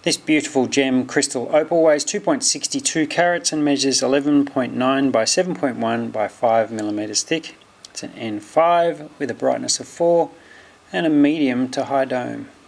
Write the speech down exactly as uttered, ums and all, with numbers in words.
This beautiful gem crystal opal weighs two point six two carats and measures eleven point nine by seven point one by five millimeters thick. It's an N five with a brightness of four and a medium to high dome.